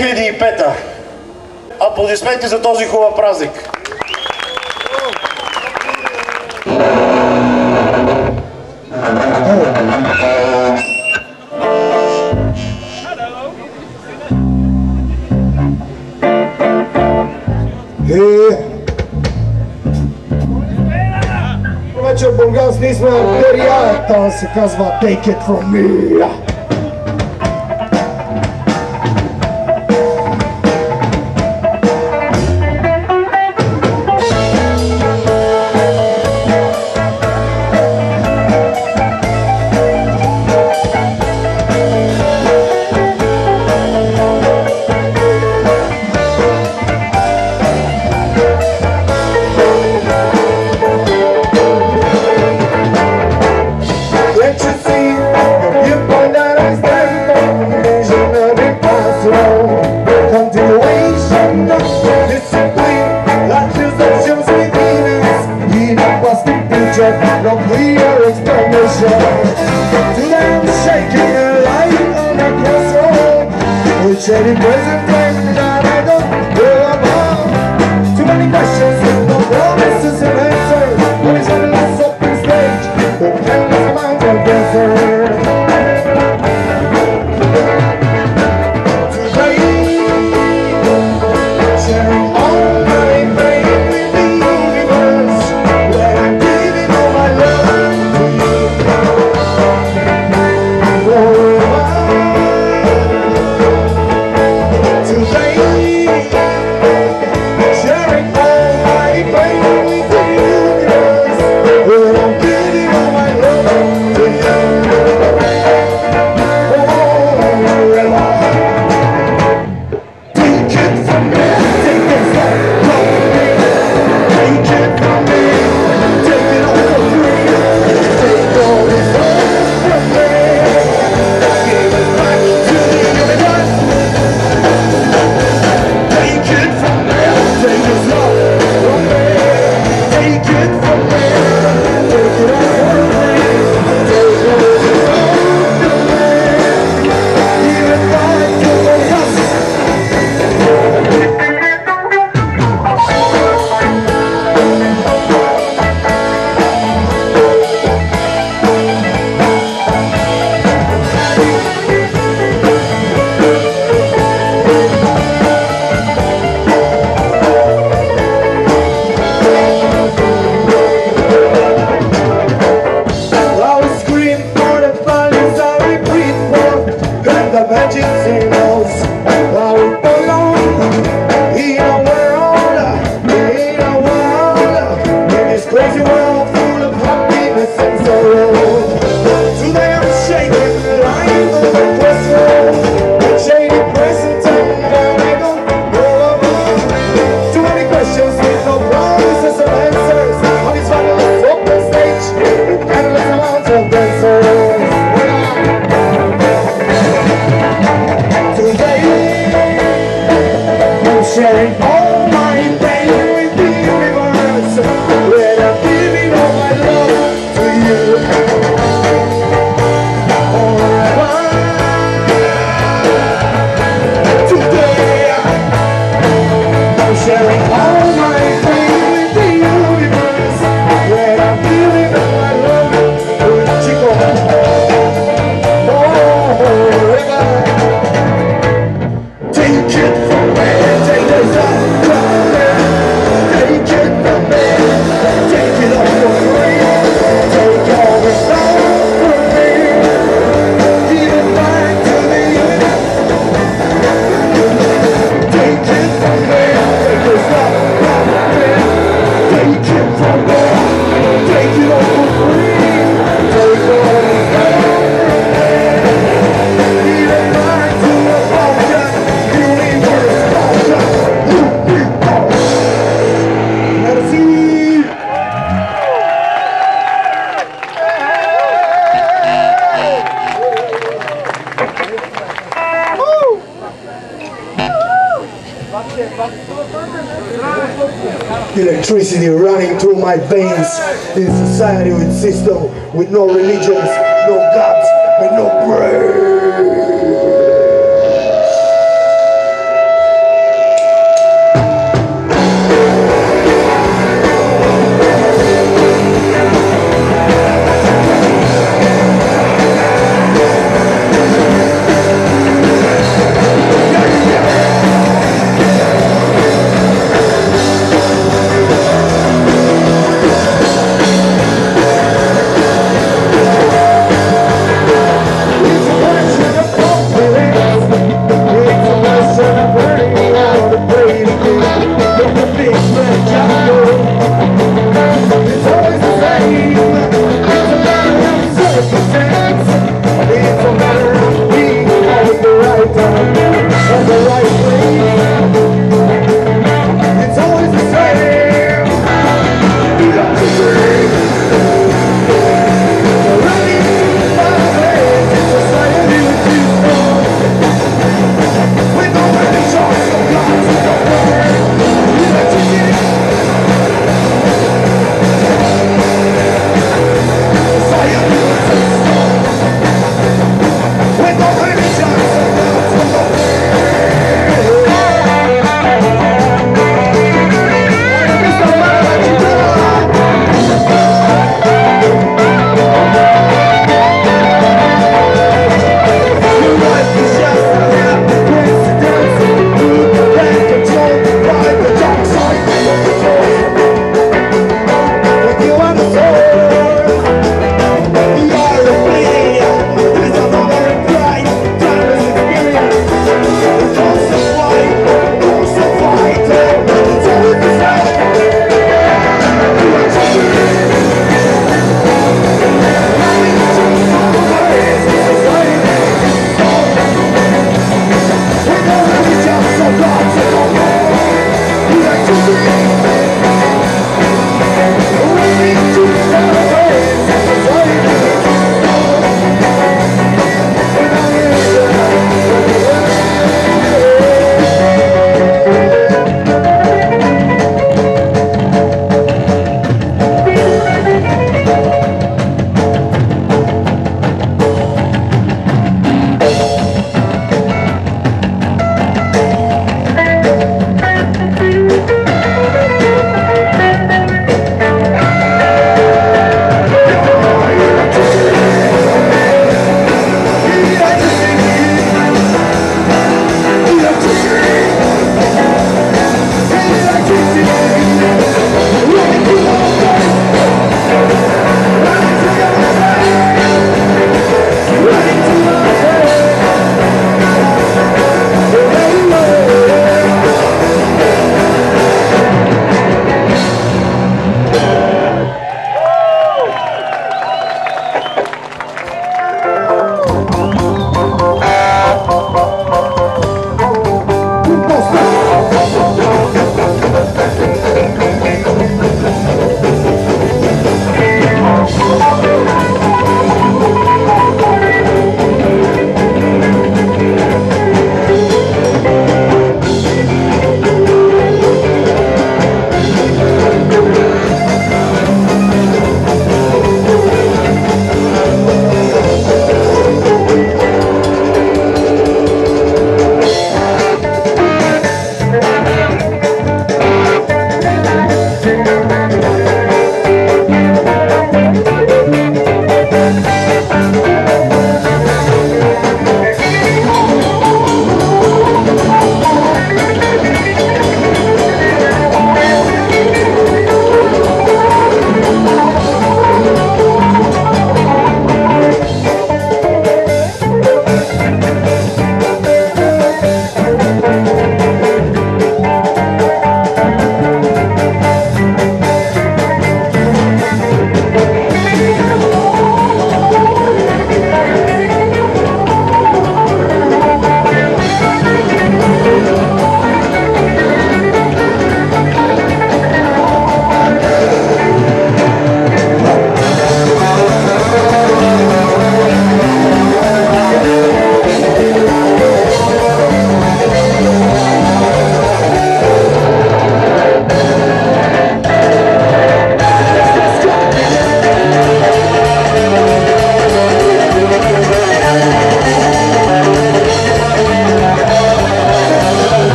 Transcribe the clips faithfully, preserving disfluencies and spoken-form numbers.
хиляди и пета. Аплодисменти за този хубав празник. Вечер, Бургас, ние сме Артерия, това се казва Take It From Me. Shady present flame that I don't know about. Too many questions with no promises and answers. When it's on this open stage, the endless amount of answers. Today, sharing all my pain with the universe, when I'm giving all my love to you. Sharing all my pain with the universe, when I'm giving all my love to you. Forever. Today, I'm sharing all my pain with the universe, when I'm giving all my love to Chico. Forever. Take it from me. Take it from me, take it all for free, take all the love from me, give it back to me. Take it from me, take this love from me, take it from me, take it all for free, take all the love from me, give it back to the culture, universe culture. Electricity running through my veins in a society with system, with no religions, no gods, and no praise.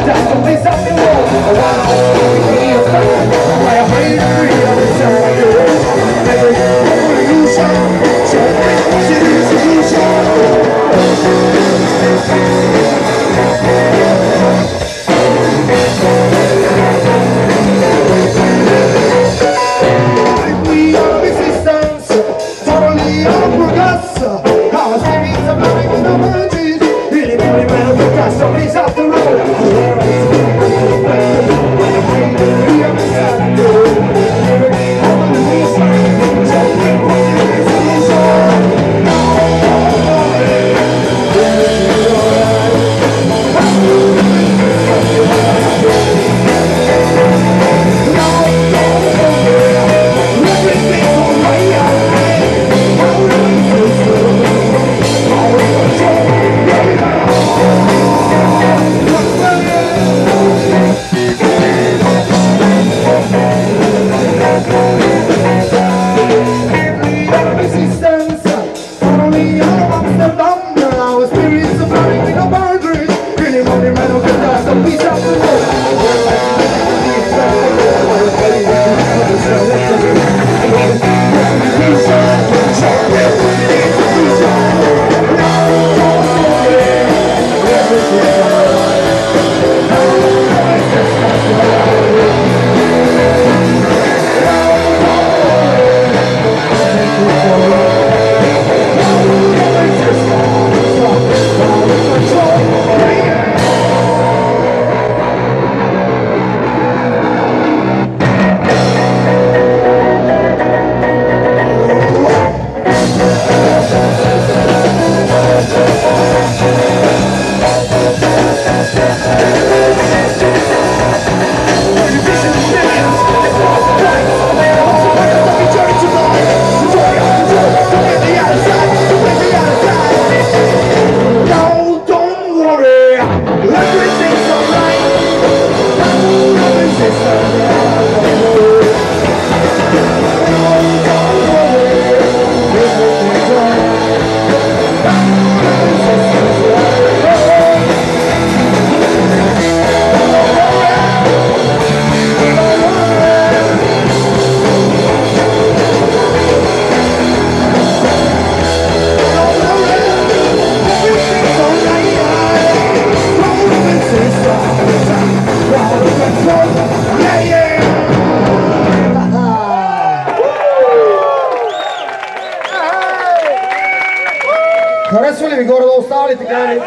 Харесва ли ви горе да останалите крайни?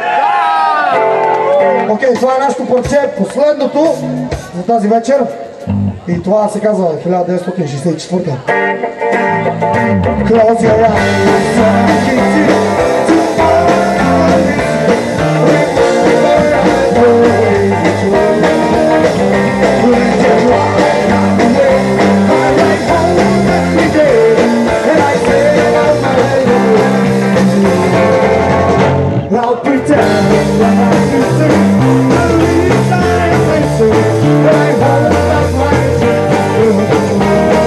Окей, това е нашето парче, последното за тази вечер. И това се казва хиляда деветстотин шейсет и четвърта. Close your eyes, I can see I'll pretend that I can see the leaves I see, but I hold up my dreams.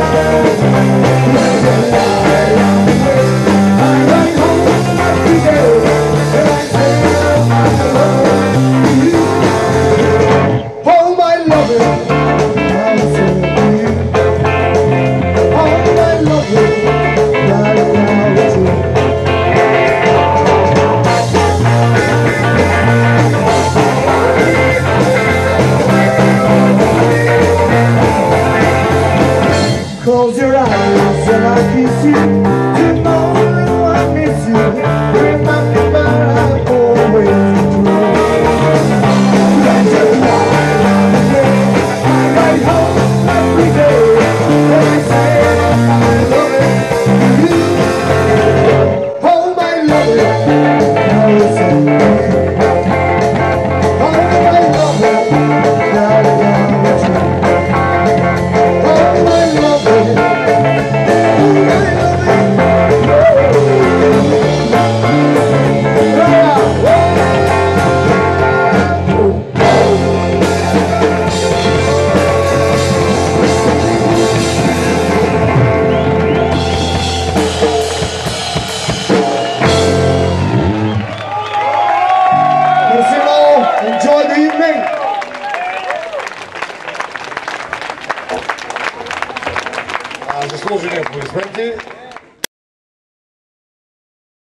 I ride home every day, and I say I love you. Oh my loving, I say you. Oh my loving, I love you. Close your eyes and I kiss you. Tomorrow I miss you. Remember I'll always be true. Let your light away. I ride home every day, and I say I love you. Oh my love, now listen to me. Oh my love, now I love you. Oh my love. Enjoy the evening. заслужені аплодисменти.